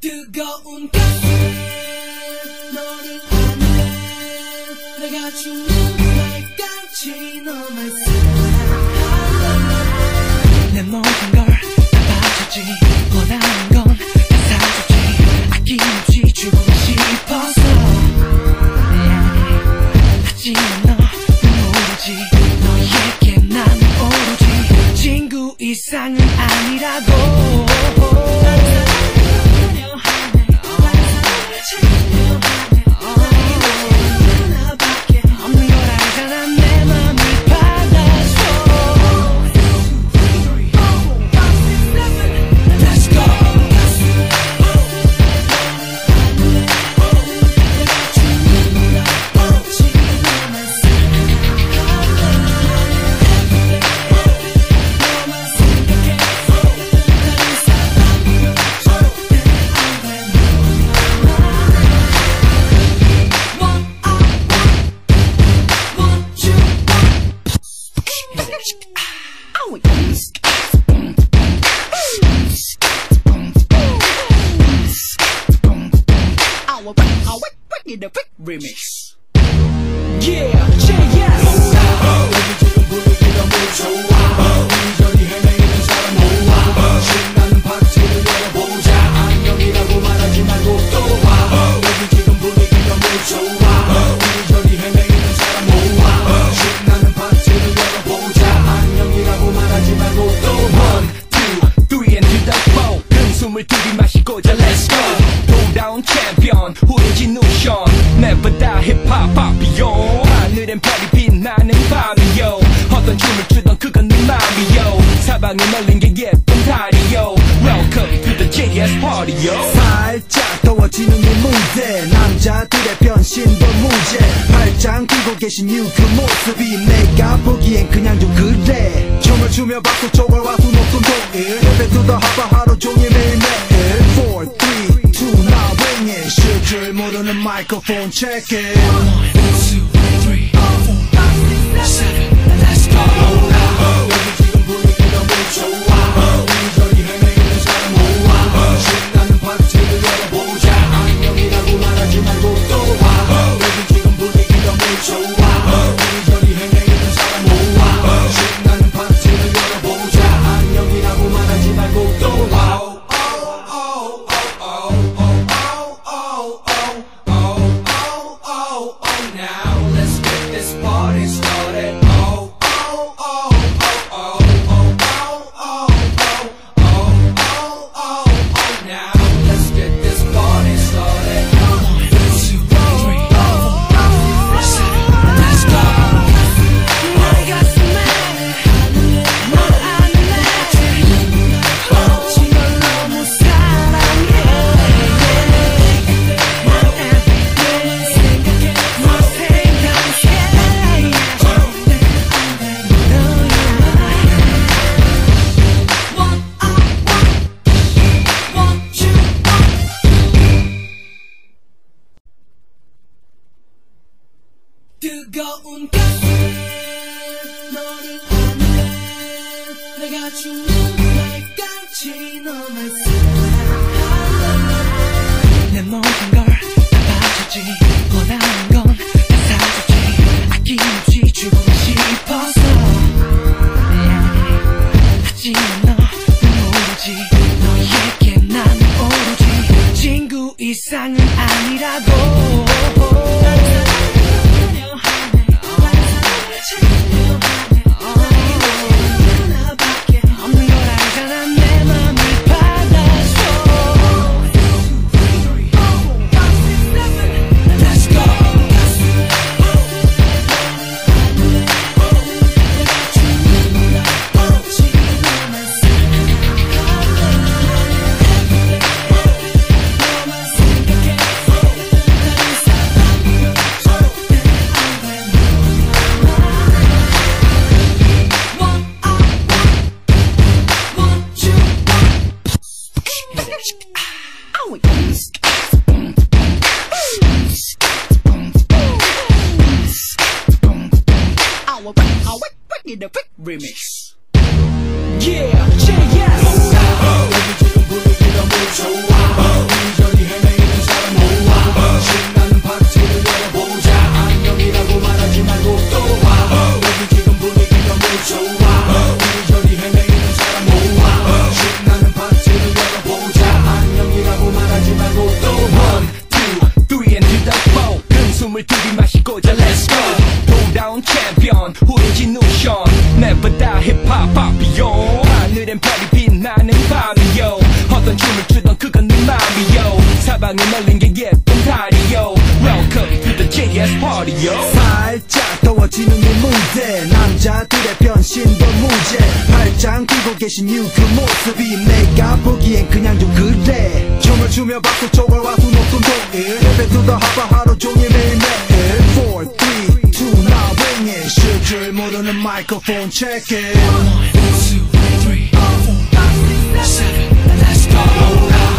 뜨거운 가슴 너를 보내 내가 죽는 날까지 너만 사랑해 내 모든 걸 다 바쳐주지 원하는 건 다 사주지 아낌없이 주고 싶어서 하지만 너 모르지 너에게 난 오로지 친구 이상은 아니라고 The big remix. Yeah, JS. 여기 지금 분위기가 너무 좋아. 이리저리 헤매이는 사람 모아. 신나는 파티를 열어보자. 안녕이라고 말하지 말고 또 와. 여기 지금 분위기가 너무 좋아. 이리저리 헤매이는 사람 모아. 신나는 파티를 열어보자. 안녕이라고 말하지 말고 또 와. 1, 2, 3 and to the 4. 큰 숨을 들이마시고자 let's go. 돌아온 챔피언 후레진 노션 매보다 힙합 파피요 하늘엔 별이 빛나는 밤이요 어떤 춤을 추던 그건 네 맘이요 사방에 널린 게 예쁜 달이요 Welcome to the JS party yo 살짝 더워지는 이 무대 남자들의 변신도 무죄 팔짱 끼고 계신 you 그 모습이 내가 보기엔 그냥 좀 그래 춤을 추며 박수 쪽을 와수 높은 동일 옆에 두더 하바 하루 종일 매일매일 4, 3, 2 now bring it 쉴 줄 모르는 마이크폰 check it 1, 2, 3, 4, 5, 6, 7, let's go 여기 지금 분위기가 너무 좋아. 이리저리 헤매이는 사람 모아. 신나는 파티를 열어보자. 안녕이라고 말하지 말고 또 와. 여기 지금 분위기가 너무 좋아. 이리저리 헤매이는 사람 모아. 신나는 파티를 열어보자. 안녕이라고 말하지 말고 또 와. Now let's get this party started Now let's get this party started 1, 2, 3, 4, 5, 6, 7, let's go 내 가슴에 널 안아줘 널 너무 사랑해 난 everyday 생각해 널 생각해 뜨거운 가슴 너를 보내 내가 죽는 날까지 너만 사랑해 내 모든 걸 다 바쳐주지 원하는 건 다 사주지 아낌없이 주고 싶어서 하지만 너 모르지 너에게 난 오로지 친구 이상은 아니라고 The big remix. Yeah, JS. 여기 지금 분위기가 너무 좋아. 가방을 날린 게 예쁜 다리요. Welcome to the JS party yo. 살짝 더워지는 이 무대 남자들의 변신도 무죄 팔짱 끼고 계신 you 그 모습이 내가 보기엔 그냥 좀 그래 춤을 추며 박수 쳐와 와수 높은 동일 Step to the hopper 하루 종일 매일매일 4, 3, 2 now bring it 쉴 줄 모르는 마이크폰 check it 1, 2, 3, 4, 5, 6, 7, let's go.